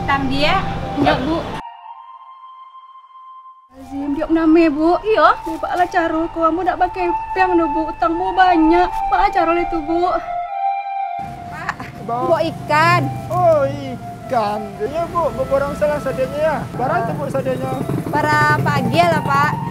utang dia? Enggak, Bu. Azim, diok name, Bu. Iya. Nih, Pak lah Carul, kamu nak pakai piang no, Bu. Utangmu banyak. Pak Carul itu, Bu. Pak, bawa ikan. Oh, ikan. Ya, Bu, beborong salah sadenya ya. Barang itu, Bu, sadenya. Para pagi lah, Pak.